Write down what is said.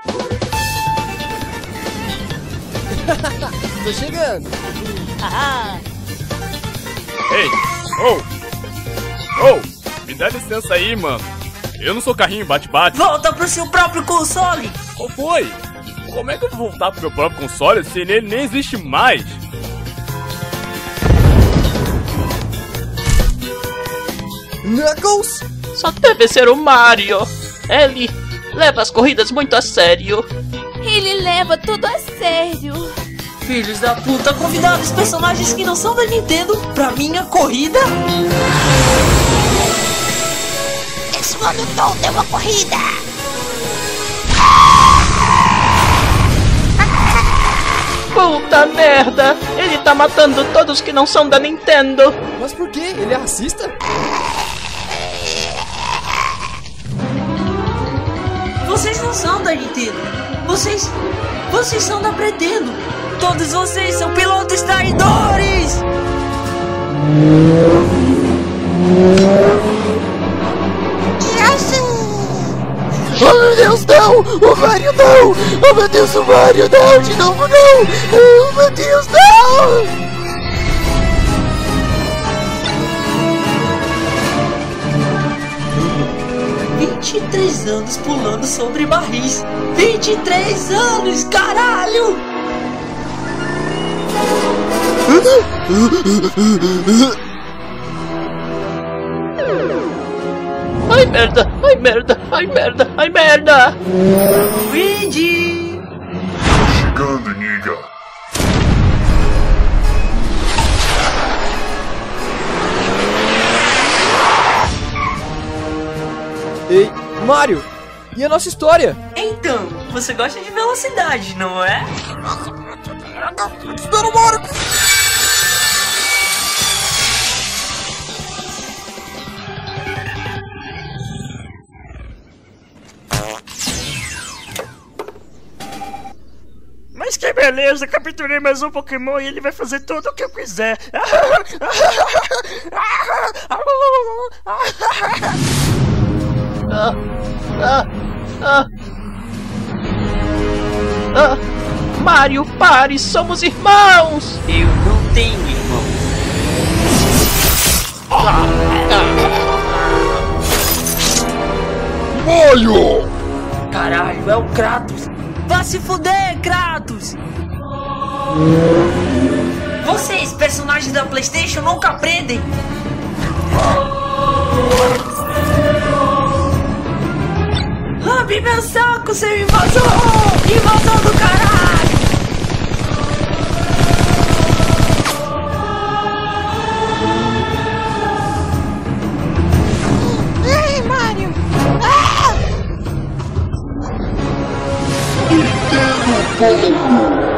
Tô chegando. Ei, me dá licença aí, mano. Eu não sou carrinho bate-bate. Volta pro seu próprio console. Qual foi? Como é que eu vou voltar pro meu próprio console se ele nem existe mais? Knuckles? Só deve ser o Mario. Ele leva as corridas muito a sério. Ele leva tudo a sério. Filhos da puta, convidaram os personagens que não são da Nintendo pra minha corrida? Esse ano todo é uma corrida. Puta merda! Ele tá matando todos que não são da Nintendo. Mas por quê? Ele é racista? Vocês não são da Nintendo. Vocês são da Pretendo. Todos vocês são pilotos traidores! Oh meu Deus, não! O Mario não! Oh meu Deus, o Mario não! De novo não! Oh meu Deus, não! 23 anos pulando sobre barris. 23 anos, caralho! Ai merda, ai merda, ai merda, ai merda! Luigi! Chegando, Niga. Ei, Mario! E a nossa história? Então, você gosta de velocidade, não é? Espera, Mario! Mas que beleza, capturei mais um Pokémon e ele vai fazer tudo o que eu quiser. Mario, pare, somos irmãos! Eu não tenho irmão. Mario! Caralho, é o Kratos. Vá se fuder, Kratos! Vocês, personagens da PlayStation, nunca aprendem. Lambe meu saco, seu invasor! Invasor do caralho! Ai, Mario. Ah! Nintendo Pokémon!